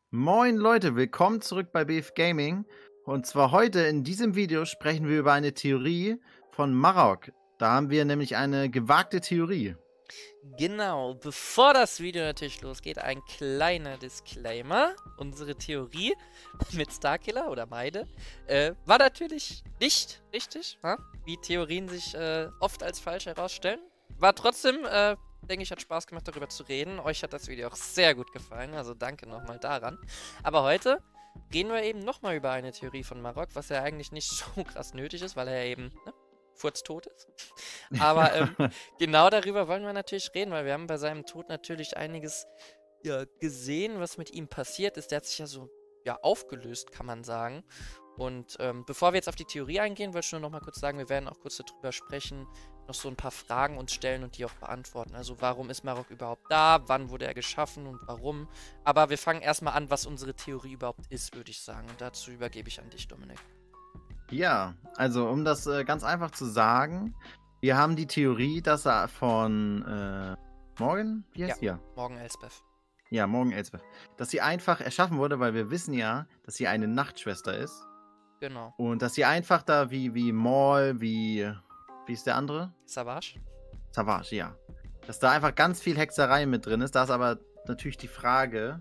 Moin Leute, willkommen zurück bei BF Gaming. Und zwar heute in diesem Video sprechen wir über eine Theorie von Marok. Da haben wir nämlich eine gewagte Theorie. Genau, bevor das Video natürlich losgeht, ein kleiner Disclaimer. Unsere Theorie mit Starkiller oder Meide war natürlich nicht richtig, wie Theorien sich oft als falsch herausstellen. War trotzdem, denke ich, hat Spaß gemacht, darüber zu reden. Euch hat das Video auch sehr gut gefallen, also danke nochmal daran. Aber heute reden wir eben nochmal über eine Theorie von Marok, was ja eigentlich nicht so krass nötig ist, weil er eben furztot ist. Aber genau darüber wollen wir natürlich reden, weil wir haben bei seinem Tod natürlich einiges gesehen, was mit ihm passiert ist. Der hat sich ja so aufgelöst, kann man sagen. Und bevor wir jetzt auf die Theorie eingehen, wollte ich nur noch mal kurz sagen, wir werden auch kurz darüber sprechen, noch so ein paar Fragen uns stellen und die auch beantworten. Also warum ist Marok überhaupt da? Wann wurde er geschaffen und warum? Aber wir fangen erstmal an, was unsere Theorie überhaupt ist, würde ich sagen. Und dazu übergebe ich an dich, Dominik. Ja, also um das ganz einfach zu sagen, wir haben die Theorie, dass er von Morgan, wie heißt sie? Morgan Elsbeth. Ja, Morgan Elsbeth. Dass sie einfach erschaffen wurde, weil wir wissen ja, dass sie eine Nachtschwester ist. Genau. Und dass sie einfach da wie Maul, wie ist der andere? Savage. Savage, ja. Dass da einfach ganz viel Hexerei mit drin ist. Da ist aber natürlich die Frage,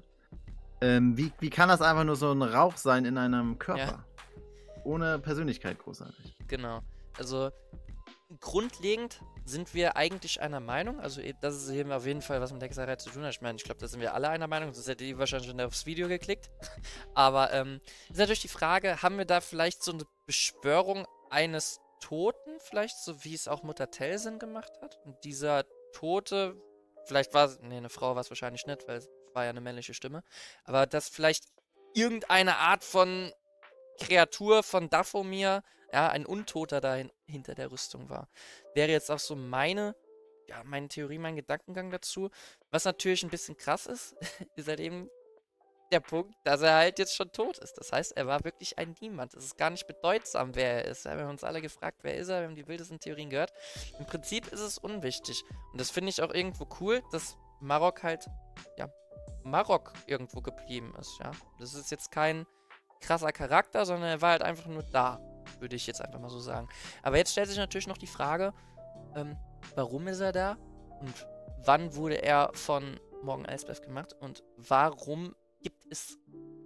wie kann das einfach nur so ein Rauch sein in einem Körper? Ja. Ohne Persönlichkeit großartig. Genau. Also grundlegend sind wir eigentlich einer Meinung. Also das ist eben auf jeden Fall, was mit Hexerei zu tun hat. Ich meine, ich glaube, da sind wir alle einer Meinung. Sonst hättet ihr wahrscheinlich schon aufs Video geklickt. Aber ist natürlich die Frage, haben wir da vielleicht so eine Beschwörung eines Toten, vielleicht so wie es auch Mutter Telsin gemacht hat? Und dieser Tote, vielleicht war es, nee, eine Frau war es wahrscheinlich nicht, weil es war ja eine männliche Stimme. Aber dass vielleicht irgendeine Art von Kreatur von Dathomir, ein Untoter da hinter der Rüstung war. Wäre jetzt auch so meine Theorie, mein Gedankengang dazu. Was natürlich ein bisschen krass ist, ist halt eben der Punkt, dass er halt jetzt schon tot ist. Das heißt, er war wirklich ein Niemand. Es ist gar nicht bedeutsam, wer er ist. Ja, wir haben uns alle gefragt, wer ist er? Wir haben die wildesten Theorien gehört. Im Prinzip ist es unwichtig. Und das finde ich auch irgendwo cool, dass Marok halt, Marok irgendwo geblieben ist, ja. Das ist jetzt kein krasser Charakter, sondern er war halt einfach nur da, würde ich jetzt einfach mal so sagen. Aber jetzt stellt sich natürlich noch die Frage, warum ist er da? Und wann wurde er von Morgan Elsbeth gemacht? Und warum gibt es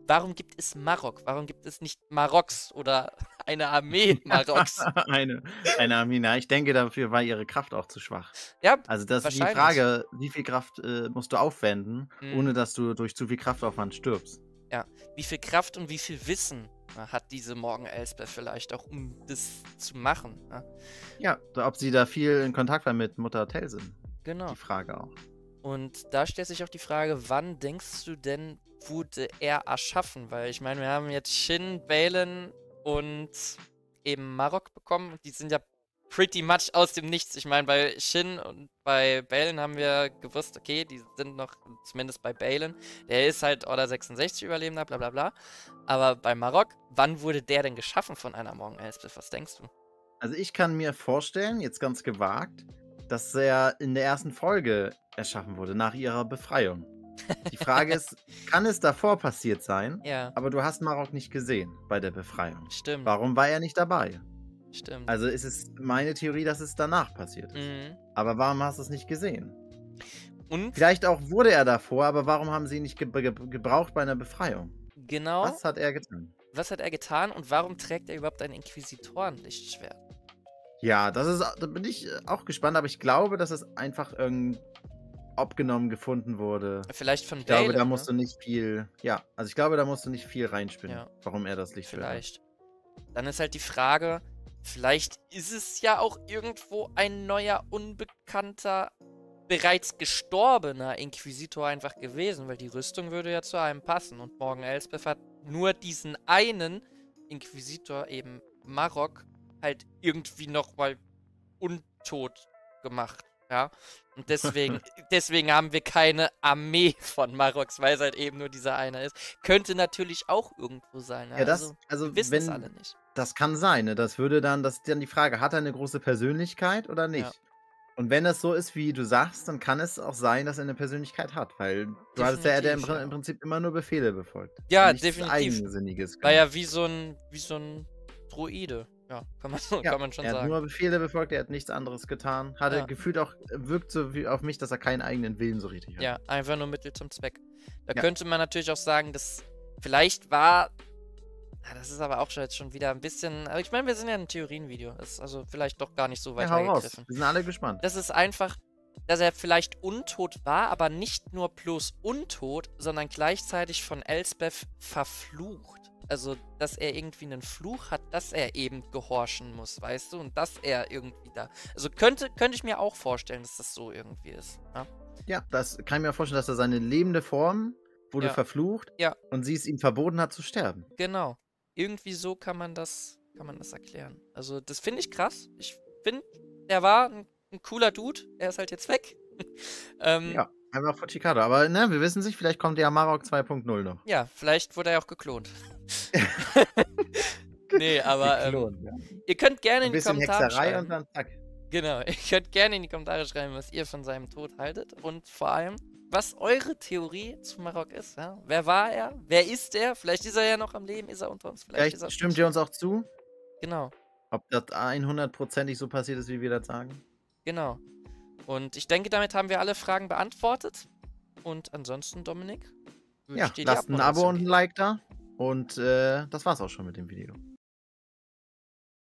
Marok? Warum gibt es nicht Maroks oder eine Armee Maroks? eine Armee, na, ich denke, dafür war ihre Kraft auch zu schwach. Ja, also das ist die Frage, wie viel Kraft musst du aufwenden, ohne dass du durch zu viel Kraftaufwand stirbst. Ja, wie viel Kraft und wie viel Wissen hat diese Morgan Elsbeth vielleicht auch, um das zu machen? Ja, ob sie da viel in Kontakt war mit Mutter Telsin. Genau. Die Frage auch. Und da stellt sich auch die Frage, wann denkst du denn, wurde er erschaffen? Weil ich meine, wir haben jetzt Shin, Balin und eben Marok bekommen. Die sind ja pretty much aus dem Nichts. Ich meine, bei Shin und bei Balin haben wir gewusst, okay, die sind noch, zumindest bei Balin, der ist halt Order 66 Überlebender, bla bla bla. Aber bei Marok, wann wurde der denn geschaffen von einer Morgan Elsbeth? Was denkst du? Also ich kann mir vorstellen, jetzt ganz gewagt, dass er in der ersten Folge erschaffen wurde, nach ihrer Befreiung. Die Frage ist, kann es davor passiert sein? Ja. Aber du hast Marok nicht gesehen bei der Befreiung. Stimmt. Warum war er nicht dabei? Stimmt. Also ist es meine Theorie, dass es danach passiert ist. Aber warum hast du es nicht gesehen? Und? Vielleicht auch wurde er davor, aber warum haben sie ihn nicht gebraucht bei einer Befreiung? Genau. Was hat er getan? Was hat er getan und warum trägt er überhaupt ein Inquisitorenlichtschwert? Ja, da bin ich auch gespannt, aber ich glaube, dass es einfach irgendwie abgenommen gefunden wurde. Vielleicht von Balin. Ich glaube, da musst du nicht viel. Ja, also ich glaube, da musst du nicht viel reinspinnen, warum er das Lichtschwert hat. Vielleicht. Dann ist halt die Frage, vielleicht ist es ja auch irgendwo ein neuer, unbekannter, bereits gestorbener Inquisitor einfach gewesen, weil die Rüstung würde ja zu einem passen. Und Morgan Elsbeth hat nur diesen einen Inquisitor, eben Marok, halt irgendwie nochmal untot gemacht. Ja, und deswegen haben wir keine Armee von Maroks, weil es halt eben nur dieser eine ist. Könnte natürlich auch irgendwo sein. Ja, also wir wissen es alle nicht. Das kann sein, ne? Das ist dann die Frage, hat er eine große Persönlichkeit oder nicht? Ja. Und wenn das so ist, wie du sagst, dann kann es auch sein, dass er eine Persönlichkeit hat, weil du hattest ja, der im Definitiv, ja. Prinzip immer nur Befehle befolgt. Ja, Nichts definitiv. Eigensinniges War gemacht. ja wie so ein Droide. Ja, kann man schon Er hat sagen. nur Befehle befolgt, er hat nichts anderes getan. Hatte Ja. gefühlt auch, wirkt so wie auf mich, dass er keinen eigenen Willen so richtig hat. Ja, einfach nur Mittel zum Zweck. Da Ja. könnte man natürlich auch sagen, dass vielleicht war. Ja, das ist aber auch jetzt schon wieder ein bisschen. Aber ich meine, wir sind ja ein Theorienvideo. Das ist also vielleicht doch gar nicht so weit Ja, hau raus. hergegriffen. Wir sind alle gespannt. Das ist einfach, dass er vielleicht untot war, aber nicht nur bloß untot, sondern gleichzeitig von Elsbeth verflucht. Also, dass er irgendwie einen Fluch hat, dass er eben gehorchen muss, weißt du? Und dass er irgendwie da. Also könnte ich mir auch vorstellen, dass das so irgendwie ist. Ja, Ja, das kann ich mir vorstellen, dass er seine lebende Form wurde Ja. verflucht Ja. und sie es ihm verboten hat zu sterben. Genau. Irgendwie so kann man das erklären. Also, das finde ich krass. Ich finde, der war ein cooler Dude. Er ist halt jetzt weg. Ja, einfach Fujikado. Aber ne, wir wissen es nicht, vielleicht kommt der Amarok 2.0 noch. Ja, vielleicht wurde er auch geklont. Nee, aber Geklont, ja. ihr könnt gerne Ein in die bisschen Kommentare Hexerei schreiben. und dann zack. Genau, ihr könnt gerne in die Kommentare schreiben, was ihr von seinem Tod haltet und vor allem, was eure Theorie zu Marok ist. Ja? Wer war er? Wer ist er? Vielleicht ist er ja noch am Leben, ist er unter uns, vielleicht ist er Vielleicht stimmt ihr uns auch zu, Genau, ob das 100%ig so passiert ist, wie wir das sagen. genau. Und ich denke, damit haben wir alle Fragen beantwortet. Und ansonsten, Dominik, wünsche Ja, ich dir die lasst ein Abo Abmoderation. und ein Like da. Und das war's auch schon mit dem Video.